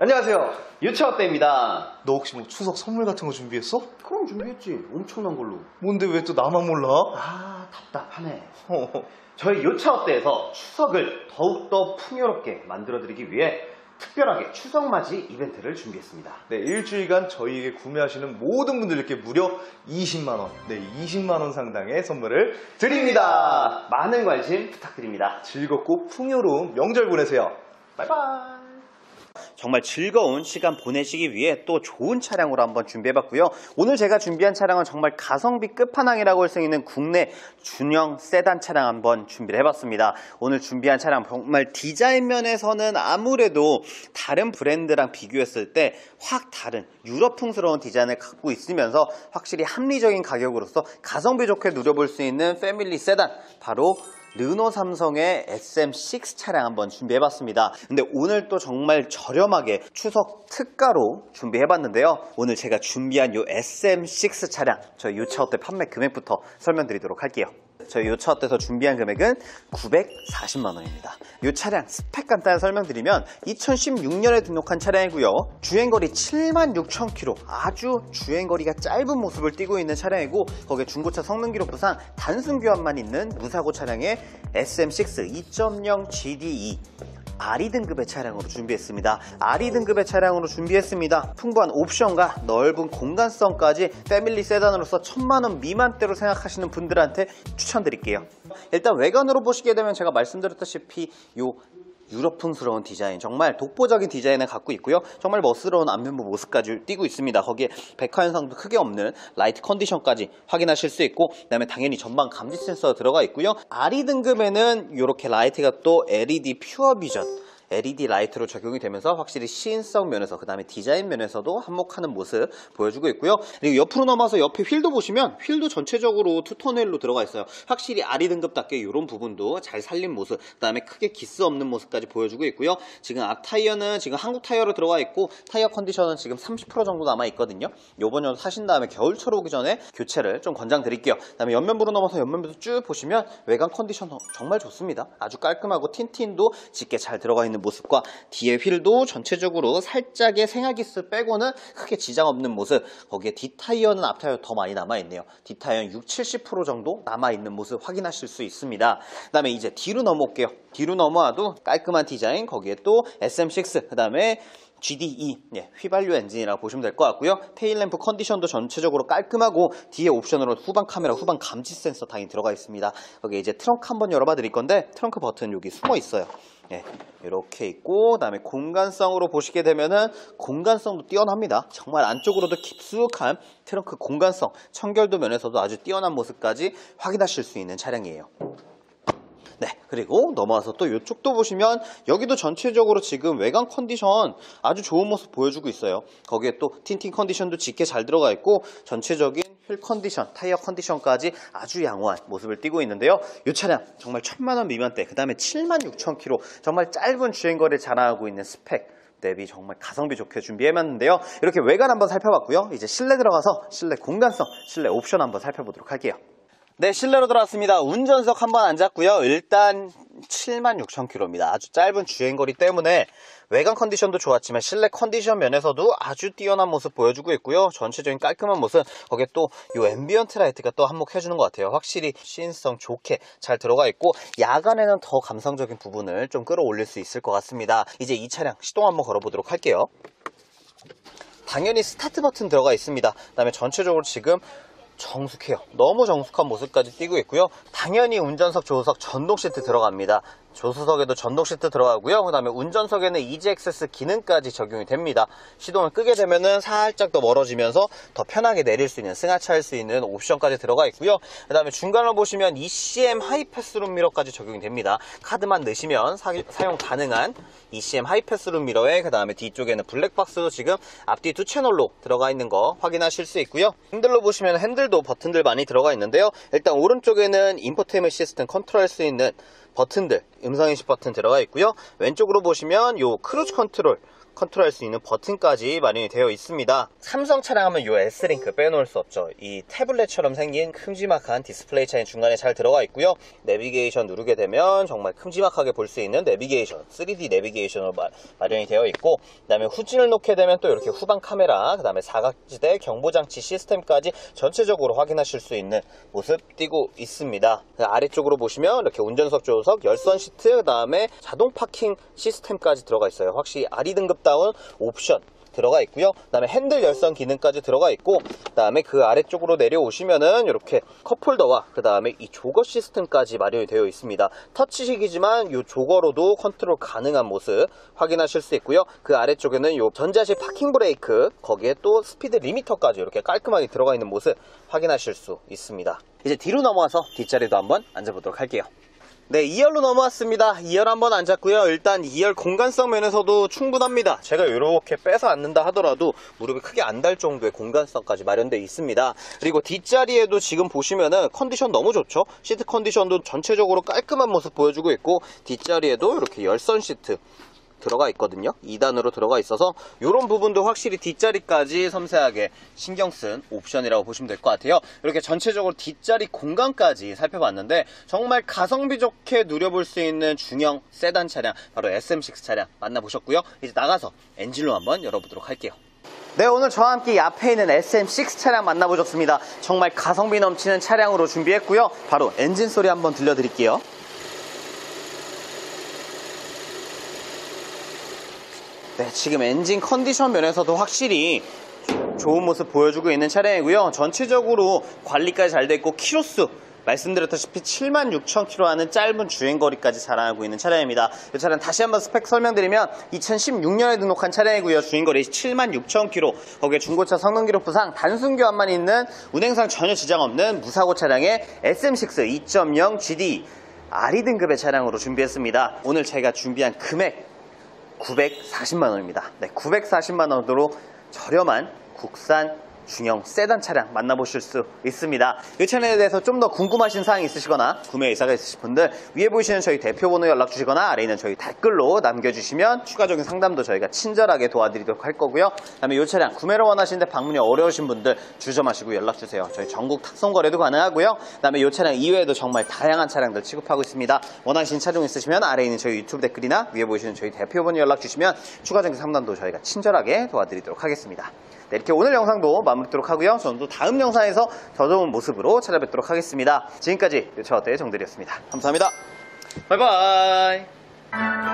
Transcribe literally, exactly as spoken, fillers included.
안녕하세요, 유차업대입니다. 너 혹시 뭐 추석 선물 같은 거 준비했어? 그럼 준비했지. 엄청난 걸로. 뭔데 왜 또 나만 몰라? 아, 답답하네. 저희 요차업대에서 추석을 더욱더 풍요롭게 만들어드리기 위해 특별하게 추석맞이 이벤트를 준비했습니다. 네, 일주일간 저희에게 구매하시는 모든 분들께 무려 이십만 원, 네, 이십만 원 상당의 선물을 드립니다. 많은 관심 부탁드립니다. 즐겁고 풍요로운 명절 보내세요. 바이바이. 정말 즐거운 시간 보내시기 위해 또 좋은 차량으로 한번 준비해봤고요. 오늘 제가 준비한 차량은 정말 가성비 끝판왕이라고 할 수 있는 국내 준형 세단 차량 한번 준비를 해봤습니다. 오늘 준비한 차량 정말 디자인 면에서는 아무래도 다른 브랜드랑 비교했을 때 확 다른 유럽풍스러운 디자인을 갖고 있으면서 확실히 합리적인 가격으로서 가성비 좋게 누려볼 수 있는 패밀리 세단, 바로 르노 삼성의 에스엠 식스 차량 한번 준비해봤습니다. 근데 오늘 또 정말 저렴하게 추석 특가로 준비해봤는데요. 오늘 제가 준비한 이 에스엠 식스 차량, 저희 요차업대 판매 금액부터 설명드리도록 할게요. 저희 요차업대에서 준비한 금액은 구백사십만 원입니다. 이 차량 스펙 간단히 설명드리면 이천십육 년에 등록한 차량이고요. 주행거리 칠만 육천 킬로미터, 아주 주행거리가 짧은 모습을 띠고 있는 차량이고, 거기에 중고차 성능기록부상 단순 교환만 있는 무사고 차량의 에스엠 식스 이 점 영 지디이 알이 등급의 차량으로 준비했습니다. 알이 등급의 차량으로 준비했습니다. 풍부한 옵션과 넓은 공간성까지 패밀리 세단으로서 천만 원 미만대로 생각하시는 분들한테 추천드릴게요. 일단 외관으로 보시게 되면 제가 말씀드렸다시피 요 유럽풍스러운 디자인, 정말 독보적인 디자인을 갖고 있고요. 정말 멋스러운 안면부 모습까지 띄고 있습니다. 거기에 백화 현상도 크게 없는 라이트 컨디션까지 확인하실 수 있고, 그 다음에 당연히 전방 감지 센서가 들어가 있고요. 알이 등급에는 이렇게 라이트가 또 엘이디 퓨어 비전 엘이디 라이트로 적용이 되면서 확실히 시인성 면에서, 그 다음에 디자인 면에서도 한몫하는 모습 보여주고 있고요. 그리고 옆으로 넘어서 옆에 휠도 보시면 휠도 전체적으로 투톤 휠로 들어가 있어요. 확실히 알이 등급답게 이런 부분도 잘 살린 모습, 그 다음에 크게 기스 없는 모습까지 보여주고 있고요. 지금 앞 타이어는 지금 한국 타이어로 들어가 있고, 타이어 컨디션은 지금 삼십 퍼센트 정도 남아 있거든요. 요번 연도 사신 다음에 겨울철 오기 전에 교체를 좀 권장드릴게요. 그 다음에 옆면부로 넘어서 옆면부도 쭉 보시면 외관 컨디션 정말 좋습니다. 아주 깔끔하고 틴틴도 짙게 잘 들어가 있는 모습과 뒤에 휠도 전체적으로 살짝의 생화기스 빼고는 크게 지장 없는 모습, 거기에 뒷타이어는 앞타이어 더 많이 남아있네요. 뒷타이어는 육십, 칠십 퍼센트 정도 남아있는 모습 확인하실 수 있습니다. 그 다음에 이제 뒤로 넘어올게요. 뒤로 넘어와도 깔끔한 디자인, 거기에 또 에스엠 식스, 그 다음에 지디이, 예, 휘발유 엔진이라고 보시면 될 것 같고요. 테일램프 컨디션도 전체적으로 깔끔하고, 뒤에 옵션으로 후방 카메라, 후방 감지 센서 당연히 들어가 있습니다. 여기 이제 트렁크 한번 열어봐 드릴 건데, 트렁크 버튼 여기 숨어 있어요. 예, 이렇게 있고, 그 다음에 공간성으로 보시게 되면은 공간성도 뛰어납니다. 정말 안쪽으로도 깊숙한 트렁크 공간성, 청결도 면에서도 아주 뛰어난 모습까지 확인하실 수 있는 차량이에요. 네, 그리고 넘어와서 또 이쪽도 보시면 여기도 전체적으로 지금 외관 컨디션 아주 좋은 모습 보여주고 있어요. 거기에 또 틴팅 컨디션도 짙게 잘 들어가 있고, 전체적인 휠 컨디션, 타이어 컨디션까지 아주 양호한 모습을 띠고 있는데요. 이 차량 정말 천만 원 미만대, 그 다음에 칠만 육천 킬로미터, 정말 짧은 주행거리를 자랑하고 있는 스펙 대비 정말 가성비 좋게 준비해봤는데요. 이렇게 외관 한번 살펴봤고요. 이제 실내 들어가서 실내 공간성, 실내 옵션 한번 살펴보도록 할게요. 네, 실내로 들어왔습니다. 운전석 한번 앉았고요. 일단 칠만 육천 킬로미터입니다. 아주 짧은 주행거리 때문에 외관 컨디션도 좋았지만 실내 컨디션 면에서도 아주 뛰어난 모습 보여주고 있고요. 전체적인 깔끔한 모습, 거기에 또 이 앰비언트 라이트가 또 한몫해주는 것 같아요. 확실히 시인성 좋게 잘 들어가 있고, 야간에는 더 감성적인 부분을 좀 끌어올릴 수 있을 것 같습니다. 이제 이 차량 시동 한번 걸어보도록 할게요. 당연히 스타트 버튼 들어가 있습니다. 그 다음에 전체적으로 지금 정숙해요. 너무 정숙한 모습까지 띄고 있고요. 당연히 운전석, 조수석 전동 시트 들어갑니다. 조수석에도 전동 시트 들어가고요. 그 다음에 운전석에는 이지 액세스 기능까지 적용이 됩니다. 시동을 끄게 되면은 살짝 더 멀어지면서 더 편하게 내릴 수 있는, 승하차할 수 있는 옵션까지 들어가 있고요. 그 다음에 중간을 보시면 이씨엠 하이패스룸 미러까지 적용이 됩니다. 카드만 넣으시면 사, 사용 가능한 이씨엠 하이패스룸 미러에, 그 다음에 뒤쪽에는 블랙박스도 지금 앞뒤 두 채널로 들어가 있는 거 확인하실 수 있고요. 핸들로 보시면 핸들도 버튼들 많이 들어가 있는데요. 일단 오른쪽에는 인포테인먼트 시스템 컨트롤할 수 있는 버튼들, 음성인식 버튼 들어가 있고요. 왼쪽으로 보시면 요 크루즈 컨트롤 컨트롤할 수 있는 버튼까지 마련이 되어 있습니다. 삼성 차량 하면 이 S링크 빼놓을 수 없죠. 이 태블릿처럼 생긴 큼지막한 디스플레이 차량 중간에 잘 들어가 있고요. 내비게이션 누르게 되면 정말 큼지막하게 볼 수 있는 내비게이션, 쓰리디 내비게이션으로 마, 마련이 되어 있고, 그 다음에 후진을 놓게 되면 또 이렇게 후방 카메라, 그 다음에 사각지대 경보장치 시스템까지 전체적으로 확인하실 수 있는 모습 띄고 있습니다. 아래쪽으로 보시면 이렇게 운전석, 조수석, 열선 시트, 그 다음에 자동 파킹 시스템까지 들어가 있어요. 확실히 아리 등급다운 옵션 들어가 있고요. 그 다음에 핸들 열선 기능까지 들어가 있고, 그 다음에 그 아래쪽으로 내려오시면은 이렇게 컵홀더와 그 다음에 이 조거 시스템까지 마련이 되어 있습니다. 터치식이지만 이 조거로도 컨트롤 가능한 모습 확인하실 수 있고요. 그 아래쪽에는 이 전자식 파킹 브레이크, 거기에 또 스피드 리미터까지 이렇게 깔끔하게 들어가 있는 모습 확인하실 수 있습니다. 이제 뒤로 넘어와서 뒷자리도 한번 앉아보도록 할게요. 네, 이 열로 넘어왔습니다. 이 열 한번 앉았고요. 일단 이 열 공간성 면에서도 충분합니다. 제가 이렇게 빼서 앉는다 하더라도 무릎이 크게 안 닿을 정도의 공간성까지 마련되어 있습니다. 그리고 뒷자리에도 지금 보시면은 컨디션 너무 좋죠. 시트 컨디션도 전체적으로 깔끔한 모습 보여주고 있고, 뒷자리에도 이렇게 열선 시트 들어가 있거든요. 이 단으로 들어가 있어서 이런 부분도 확실히 뒷자리까지 섬세하게 신경 쓴 옵션이라고 보시면 될 것 같아요. 이렇게 전체적으로 뒷자리 공간까지 살펴봤는데 정말 가성비 좋게 누려볼 수 있는 중형 세단 차량, 바로 에스엠 식스 차량 만나보셨고요. 이제 나가서 엔진로 한번 열어보도록 할게요. 네, 오늘 저와 함께 이 앞에 있는 에스엠 식스 차량 만나보셨습니다. 정말 가성비 넘치는 차량으로 준비했고요. 바로 엔진 소리 한번 들려드릴게요. 네, 지금 엔진 컨디션 면에서도 확실히 좋은 모습 보여주고 있는 차량이고요. 전체적으로 관리까지 잘 돼 있고, 키로수 말씀드렸다시피 칠만 육천 킬로미터 하는 짧은 주행거리까지 자랑하고 있는 차량입니다. 이 차량 다시 한번 스펙 설명드리면 이천십육 년에 등록한 차량이고요. 주행거리 칠만 육천 킬로미터, 거기에 중고차 성능기록부상 단순 교환만 있는 운행상 전혀 지장 없는 무사고 차량의 에스엠 식스 이 점 영 지디 아리 등급의 차량으로 준비했습니다. 오늘 제가 준비한 금액 구백사십만 원입니다. 네, 구백사십만 원으로 저렴한 국산 중형 세단 차량 만나보실 수 있습니다. 이 차량에 대해서 좀 더 궁금하신 사항이 있으시거나 구매 의사가 있으신 분들 위에 보이시는 저희 대표번호 연락 주시거나 아래 있는 저희 댓글로 남겨주시면 추가적인 상담도 저희가 친절하게 도와드리도록 할 거고요. 그 다음에 이 차량 구매를 원하시는데 방문이 어려우신 분들 주저마시고 연락주세요. 저희 전국 탁송 거래도 가능하고요. 그 다음에 이 차량 이외에도 정말 다양한 차량들 취급하고 있습니다. 원하시는 차종 있으시면 아래 있는 저희 유튜브 댓글이나 위에 보이시는 저희 대표번호 연락 주시면 추가적인 상담도 저희가 친절하게 도와드리도록 하겠습니다. 네, 이렇게 오늘 영상도 마무리하도록 하고요. 저는 또 다음 영상에서 더 좋은 모습으로 찾아뵙도록 하겠습니다. 지금까지 유차어때의 정들이었습니다. 감사합니다. 바이바이.